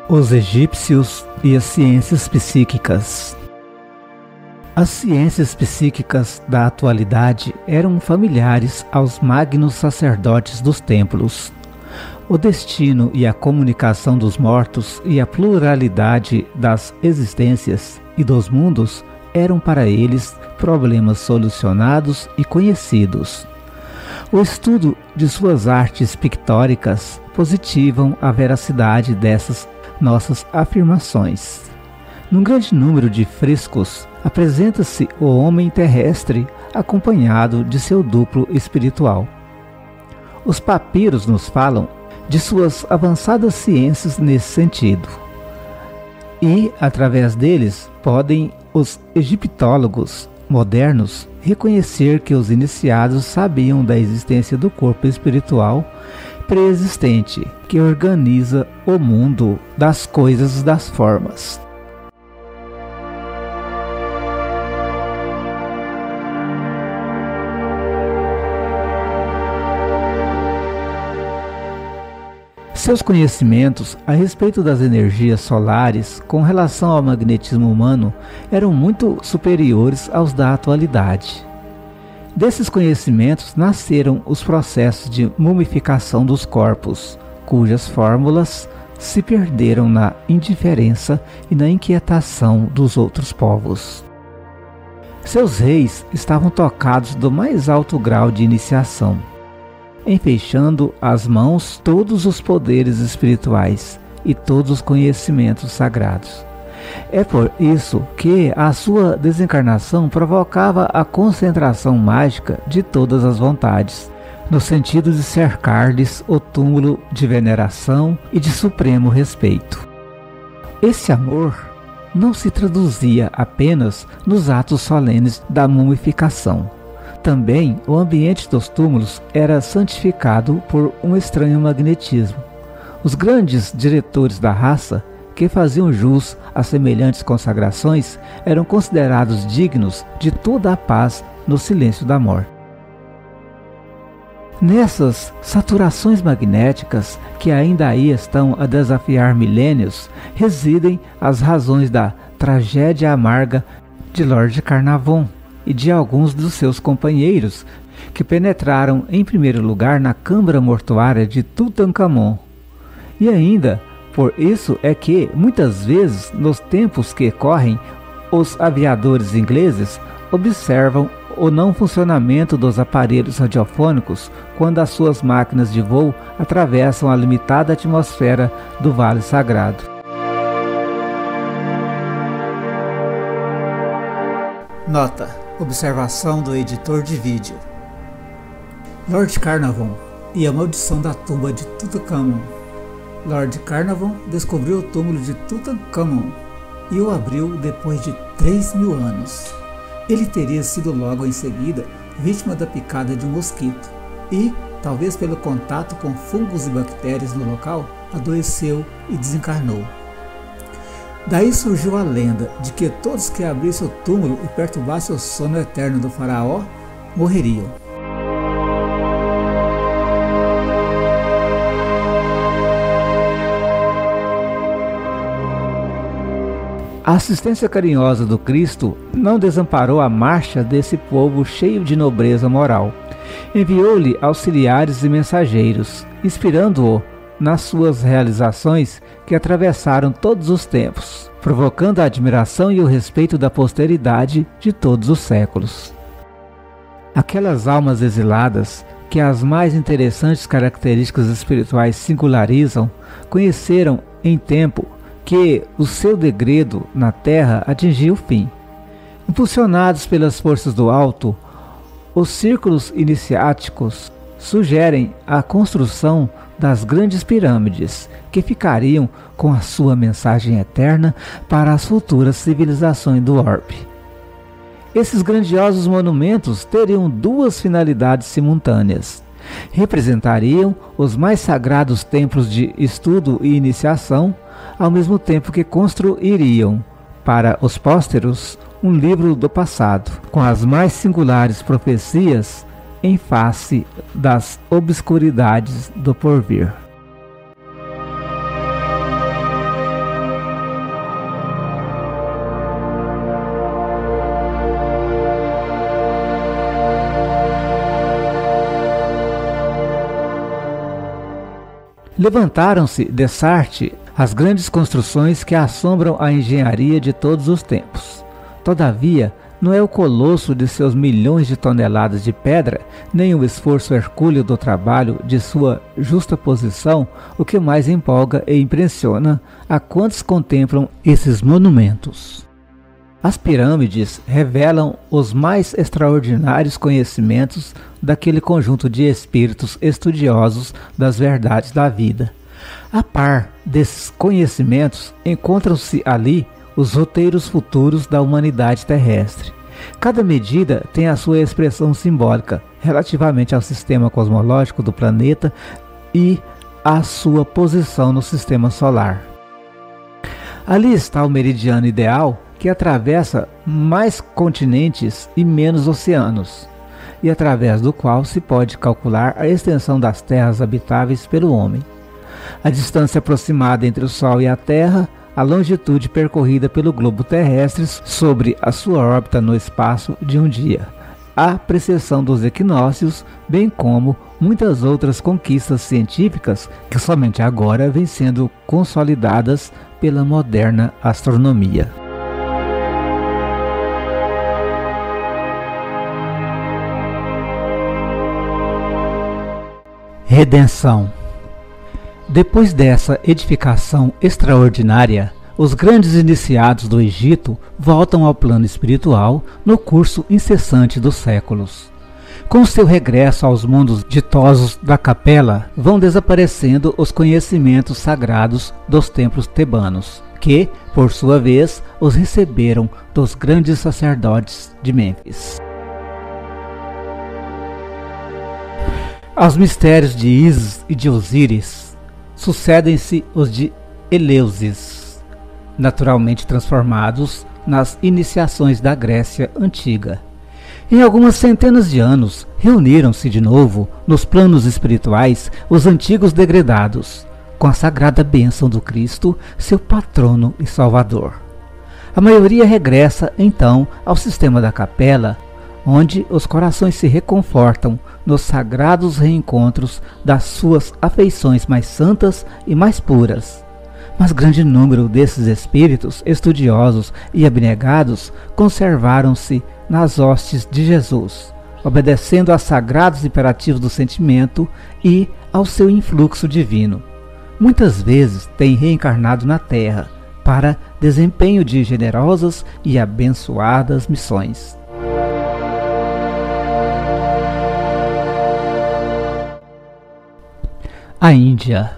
Os egípcios e as ciências psíquicas. As ciências psíquicas da atualidade eram familiares aos magnos sacerdotes dos templos. O destino e a comunicação dos mortos e a pluralidade das existências e dos mundos eram para eles problemas solucionados e conhecidos. O estudo de suas artes pictóricas positivam a veracidade dessas nossas afirmações. Num grande número de frescos, apresenta-se o homem terrestre acompanhado de seu duplo espiritual. Os papiros nos falam de suas avançadas ciências nesse sentido. E, através deles, podem os egiptólogos modernos reconhecer que os iniciados sabiam da existência do corpo espiritual pré-existente, que organiza o mundo das coisas das formas. Seus conhecimentos a respeito das energias solares com relação ao magnetismo humano eram muito superiores aos da atualidade. Desses conhecimentos nasceram os processos de mumificação dos corpos, cujas fórmulas se perderam na indiferença e na inquietação dos outros povos. Seus reis estavam tocados do mais alto grau de iniciação, enfeixando as mãos todos os poderes espirituais e todos os conhecimentos sagrados. É por isso que a sua desencarnação provocava a concentração mágica de todas as vontades, no sentido de cercar-lhes o túmulo de veneração e de supremo respeito. Esse amor não se traduzia apenas nos atos solenes da mumificação. Também o ambiente dos túmulos era santificado por um estranho magnetismo. Os grandes diretores da raça, que faziam jus a semelhantes consagrações, eram considerados dignos de toda a paz no silêncio da morte. Nessas saturações magnéticas, que ainda aí estão a desafiar milênios, residem as razões da tragédia amarga de Lord Carnarvon e de alguns dos seus companheiros, que penetraram em primeiro lugar na câmara mortuária de Tutankhamon. E ainda, por isso é que, muitas vezes, nos tempos que correm, os aviadores ingleses observam o não funcionamento dos aparelhos radiofônicos quando as suas máquinas de voo atravessam a limitada atmosfera do Vale Sagrado. Nota: observação do editor de vídeo. Lord Carnarvon e a maldição da tumba de Tutankhamon. Lord Carnarvon descobriu o túmulo de Tutankhamon e o abriu depois de 3.000 anos. Ele teria sido logo em seguida vítima da picada de um mosquito e, talvez pelo contato com fungos e bactérias no local, adoeceu e desencarnou. Daí surgiu a lenda de que todos que abrissem o túmulo e perturbassem o sono eterno do faraó morreriam. A assistência carinhosa do Cristo não desamparou a marcha desse povo cheio de nobreza moral. Enviou-lhe auxiliares e mensageiros, inspirando-o nas suas realizações que atravessaram todos os tempos, provocando a admiração e o respeito da posteridade de todos os séculos. Aquelas almas exiladas, que as mais interessantes características espirituais singularizam, conheceram em tempo que o seu degredo na Terra atingiu o fim. Impulsionados pelas forças do alto, os círculos iniciáticos sugerem a construção das grandes pirâmides, que ficariam com a sua mensagem eterna para as futuras civilizações do orbe. Esses grandiosos monumentos teriam duas finalidades simultâneas. Representariam os mais sagrados templos de estudo e iniciação, ao mesmo tempo que construiriam, para os pósteros, um livro do passado, com as mais singulares profecias em face das obscuridades do porvir. Levantaram-se dessarte as grandes construções que assombram a engenharia de todos os tempos. Todavia, não é o colosso de seus milhões de toneladas de pedra, nem o esforço hercúleo do trabalho de sua justa posição o que mais empolga e impressiona a quantos contemplam esses monumentos. As pirâmides revelam os mais extraordinários conhecimentos daquele conjunto de espíritos estudiosos das verdades da vida. A par desses conhecimentos, encontram-se ali os roteiros futuros da humanidade terrestre. Cada medida tem a sua expressão simbólica relativamente ao sistema cosmológico do planeta e à sua posição no sistema solar. Ali está o meridiano ideal que atravessa mais continentes e menos oceanos, e através do qual se pode calcular a extensão das terras habitáveis pelo homem, a distância aproximada entre o Sol e a Terra, a longitude percorrida pelo globo terrestre sobre a sua órbita no espaço de um dia, a precessão dos equinócios, bem como muitas outras conquistas científicas que somente agora vêm sendo consolidadas pela moderna astronomia. Redenção. Depois dessa edificação extraordinária, os grandes iniciados do Egito voltam ao plano espiritual no curso incessante dos séculos. Com seu regresso aos mundos ditosos da capela, vão desaparecendo os conhecimentos sagrados dos templos tebanos, que, por sua vez, os receberam dos grandes sacerdotes de Mênfis. Aos mistérios de Ísis e de Osíris sucedem-se os de Eleusis, naturalmente transformados nas iniciações da Grécia Antiga. Em algumas centenas de anos, reuniram-se de novo, nos planos espirituais, os antigos degredados, com a sagrada bênção do Cristo, seu patrono e salvador. A maioria regressa, então, ao sistema da capela, onde os corações se reconfortam nos sagrados reencontros das suas afeições mais santas e mais puras. Mas grande número desses espíritos estudiosos e abnegados conservaram-se nas hostes de Jesus, obedecendo aos sagrados imperativos do sentimento e ao seu influxo divino. Muitas vezes têm reencarnado na Terra para desempenho de generosas e abençoadas missões. A Índia.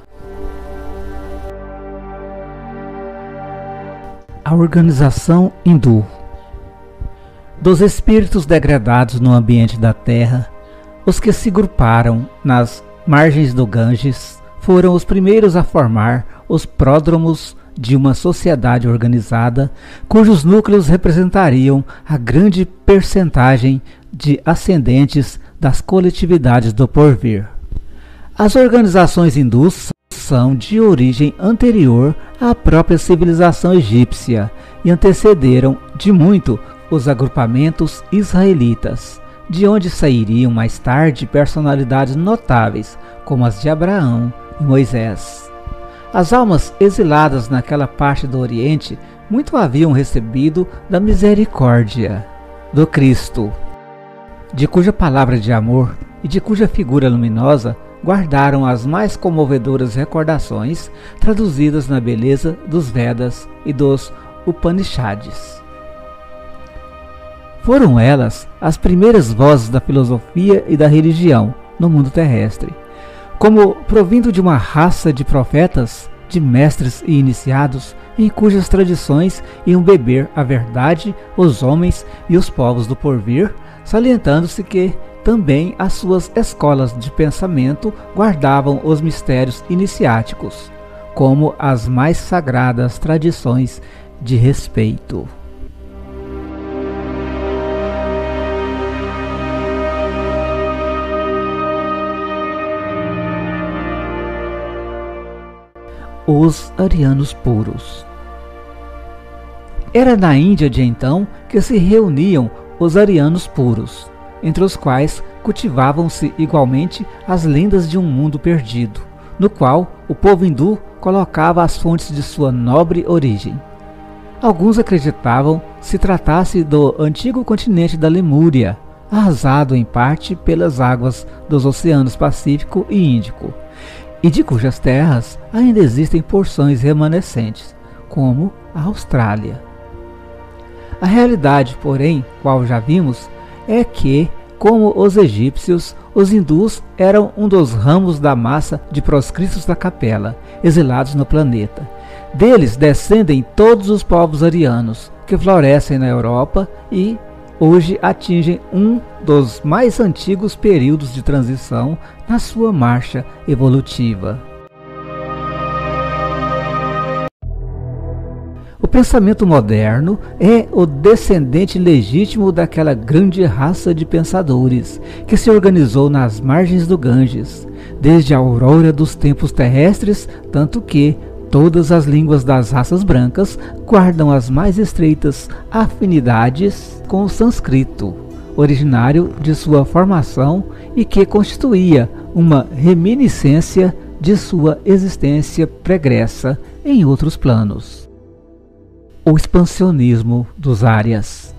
A organização hindu. Dos espíritos degradados no ambiente da Terra, os que se gruparam nas margens do Ganges foram os primeiros a formar os pródromos de uma sociedade organizada, cujos núcleos representariam a grande percentagem de ascendentes das coletividades do porvir. As organizações hindus são de origem anterior à própria civilização egípcia e antecederam de muito os agrupamentos israelitas, de onde sairiam mais tarde personalidades notáveis como as de Abraão e Moisés. As almas exiladas naquela parte do Oriente muito haviam recebido da misericórdia do Cristo, de cuja palavra de amor e de cuja figura luminosa guardaram as mais comovedoras recordações traduzidas na beleza dos Vedas e dos Upanishads. Foram elas as primeiras vozes da filosofia e da religião no mundo terrestre, como provindo de uma raça de profetas, de mestres e iniciados, em cujas tradições iam beber a verdade os homens e os povos do porvir, salientando-se que também as suas escolas de pensamento guardavam os mistérios iniciáticos, como as mais sagradas tradições de respeito. Os arianos puros. Era na Índia de então que se reuniam os arianos puros, entre os quais cultivavam-se igualmente as lendas de um mundo perdido, no qual o povo hindu colocava as fontes de sua nobre origem. Alguns acreditavam se tratasse do antigo continente da Lemúria, arrasado em parte pelas águas dos oceanos Pacífico e Índico, e de cujas terras ainda existem porções remanescentes, como a Austrália. A realidade, porém, qual já vimos, é que, como os egípcios, os hindus eram um dos ramos da massa de proscritos da capela, exilados no planeta. Deles descendem todos os povos arianos, que florescem na Europa e hoje atingem um dos mais antigos períodos de transição na sua marcha evolutiva. O pensamento moderno é o descendente legítimo daquela grande raça de pensadores que se organizou nas margens do Ganges, desde a aurora dos tempos terrestres, tanto que todas as línguas das raças brancas guardam as mais estreitas afinidades com o sânscrito, originário de sua formação e que constituía uma reminiscência de sua existência pregressa em outros planos. O expansionismo dos Árias.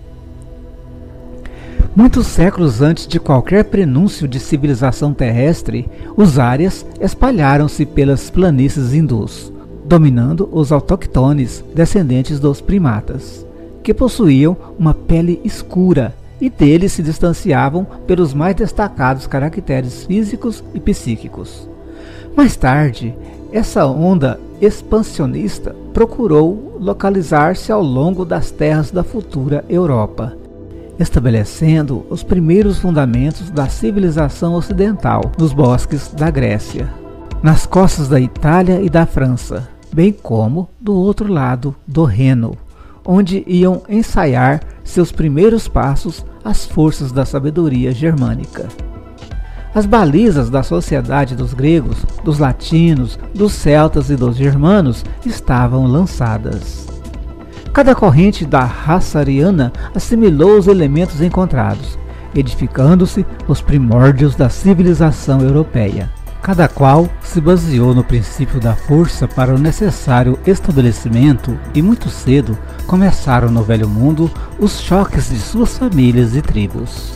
Muitos séculos antes de qualquer prenúncio de civilização terrestre, os Árias espalharam-se pelas planícies hindus, dominando os autóctones descendentes dos primatas, que possuíam uma pele escura e deles se distanciavam pelos mais destacados caracteres físicos e psíquicos. Mais tarde, essa onda expansionista procurou localizar-se ao longo das terras da futura Europa, estabelecendo os primeiros fundamentos da civilização ocidental nos bosques da Grécia, nas costas da Itália e da França, bem como do outro lado do Reno, onde iam ensaiar seus primeiros passos as forças da sabedoria germânica. As balizas da sociedade dos gregos, dos latinos, dos celtas e dos germanos estavam lançadas. Cada corrente da raça ariana assimilou os elementos encontrados, edificando-se os primórdios da civilização europeia. Cada qual se baseou no princípio da força para o necessário estabelecimento e muito cedo começaram no Velho Mundo os choques de suas famílias e tribos.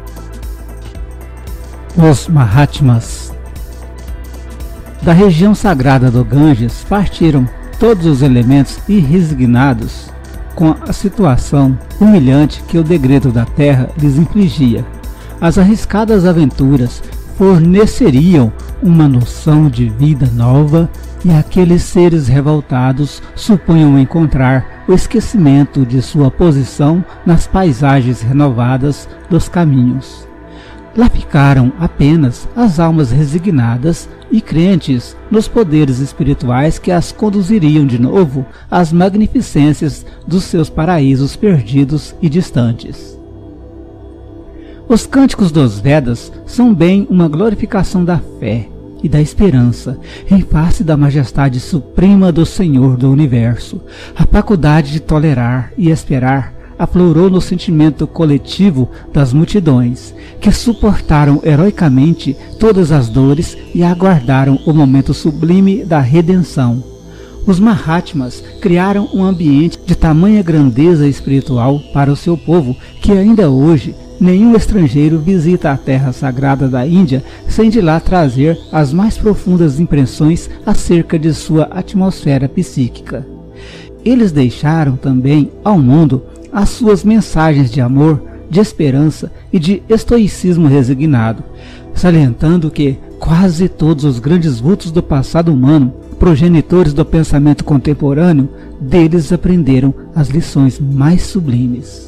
Os Mahatmas. Da região sagrada do Ganges partiram todos os elementos irresignados com a situação humilhante que o degredo da terra lhes infligia. As arriscadas aventuras forneceriam uma noção de vida nova e aqueles seres revoltados supunham encontrar o esquecimento de sua posição nas paisagens renovadas dos caminhos. Lá ficaram apenas as almas resignadas e crentes nos poderes espirituais que as conduziriam de novo às magnificências dos seus paraísos perdidos e distantes. Os cânticos dos Vedas são bem uma glorificação da fé e da esperança em face da majestade suprema do Senhor do Universo. A faculdade de tolerar e esperar aflorou no sentimento coletivo das multidões, que suportaram heroicamente todas as dores e aguardaram o momento sublime da redenção. Os Mahatmas criaram um ambiente de tamanha grandeza espiritual para o seu povo que ainda hoje nenhum estrangeiro visita a terra sagrada da Índia sem de lá trazer as mais profundas impressões acerca de sua atmosfera psíquica. Eles deixaram também ao mundo as suas mensagens de amor, de esperança e de estoicismo resignado, salientando que quase todos os grandes vultos do passado humano, progenitores do pensamento contemporâneo, deles aprenderam as lições mais sublimes.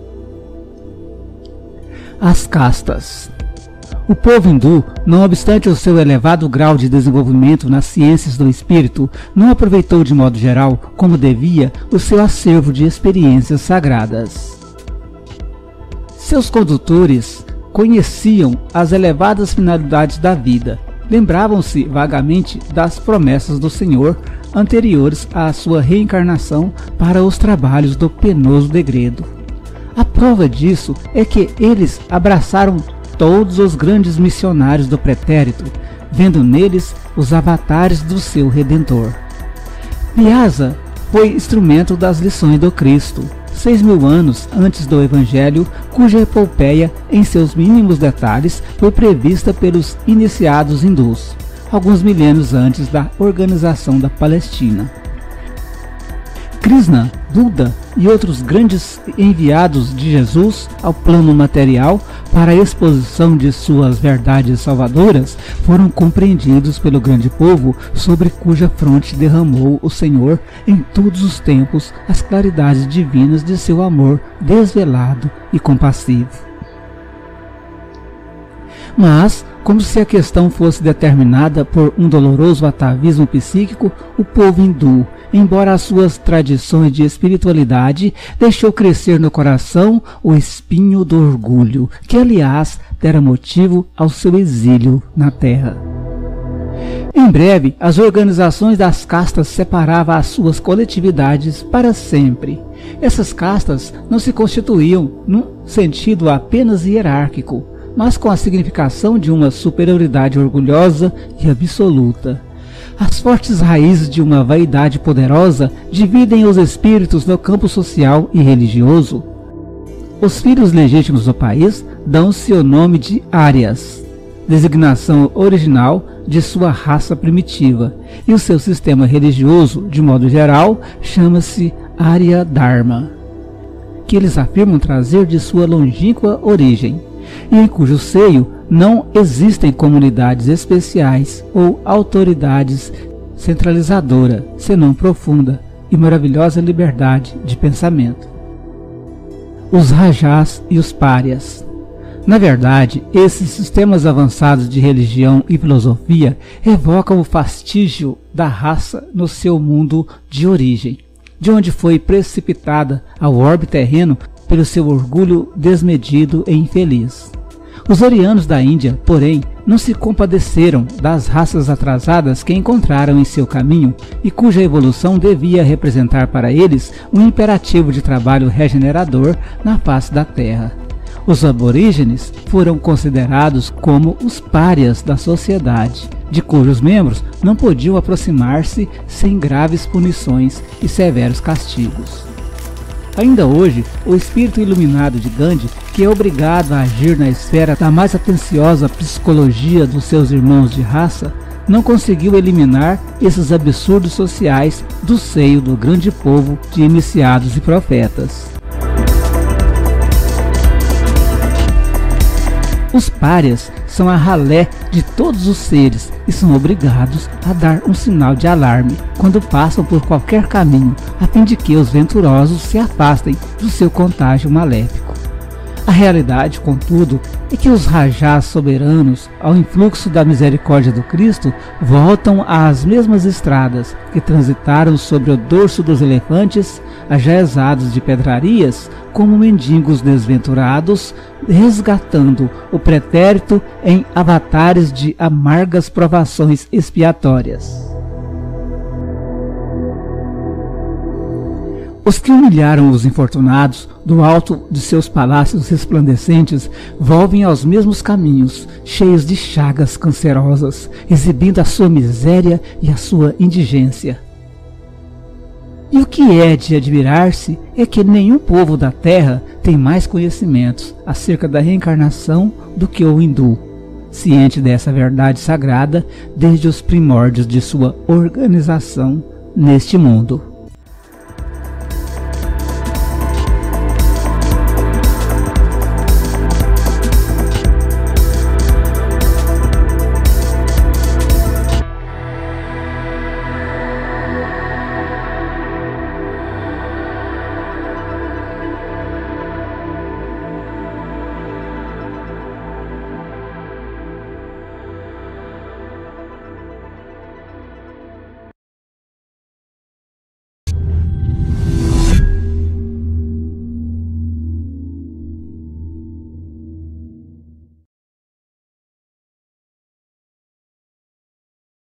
As castas. O povo hindu, não obstante o seu elevado grau de desenvolvimento nas ciências do espírito, não aproveitou de modo geral, como devia, o seu acervo de experiências sagradas. Seus condutores conheciam as elevadas finalidades da vida, lembravam-se vagamente das promessas do Senhor anteriores à sua reencarnação para os trabalhos do penoso degredo. A prova disso é que eles abraçaram todos os grandes missionários do pretérito, vendo neles os avatares do seu Redentor. Vyasa foi instrumento das lições do Cristo, 6.000 anos antes do Evangelho, cuja epopeia, em seus mínimos detalhes, foi prevista pelos iniciados hindus, alguns milênios antes da organização da Palestina. Krishna, Buda e outros grandes enviados de Jesus ao plano material para a exposição de suas verdades salvadoras foram compreendidos pelo grande povo sobre cuja fronte derramou o Senhor em todos os tempos as claridades divinas de seu amor desvelado e compassivo. Mas, como se a questão fosse determinada por um doloroso atavismo psíquico, o povo hindu, embora as suas tradições de espiritualidade, deixou crescer no coração o espinho do orgulho, que aliás dera motivo ao seu exílio na terra. Em breve, as organizações das castas separavam as suas coletividades para sempre. Essas castas não se constituíam num sentido apenas hierárquico, mas com a significação de uma superioridade orgulhosa e absoluta. As fortes raízes de uma vaidade poderosa dividem os espíritos no campo social e religioso. Os filhos legítimos do país dão-se o nome de Áryas, designação original de sua raça primitiva, e o seu sistema religioso, de modo geral, chama-se Arya Dharma, que eles afirmam trazer de sua longínqua origem, e em cujo seio não existem comunidades especiais ou autoridades centralizadora, senão profunda e maravilhosa liberdade de pensamento. Os Rajas e os Párias. Na verdade, esses sistemas avançados de religião e filosofia evocam o fastígio da raça no seu mundo de origem, de onde foi precipitada ao orbe terreno pelo seu orgulho desmedido e infeliz. Os orianos da Índia, porém, não se compadeceram das raças atrasadas que encontraram em seu caminho e cuja evolução devia representar para eles um imperativo de trabalho regenerador na face da terra. Os aborígenes foram considerados como os párias da sociedade, de cujos membros não podiam aproximar-se sem graves punições e severos castigos. Ainda hoje, o espírito iluminado de Gandhi, que é obrigado a agir na esfera da mais atenciosa psicologia dos seus irmãos de raça, não conseguiu eliminar esses absurdos sociais do seio do grande povo de iniciados e profetas. Os párias são a ralé de todos os seres e são obrigados a dar um sinal de alarme quando passam por qualquer caminho, a fim de que os venturosos se afastem do seu contágio maléfico. A realidade, contudo, é que os rajás soberanos, ao influxo da misericórdia do Cristo, voltam às mesmas estradas que transitaram sobre o dorso dos elefantes, ajaezados de pedrarias, como mendigos desventurados, resgatando o pretérito em avatares de amargas provações expiatórias. Os que humilharam os infortunados do alto de seus palácios resplandecentes volvem aos mesmos caminhos, cheios de chagas cancerosas, exibindo a sua miséria e a sua indigência. E o que é de admirar-se é que nenhum povo da terra tem mais conhecimentos acerca da reencarnação do que o hindu, ciente dessa verdade sagrada desde os primórdios de sua organização neste mundo.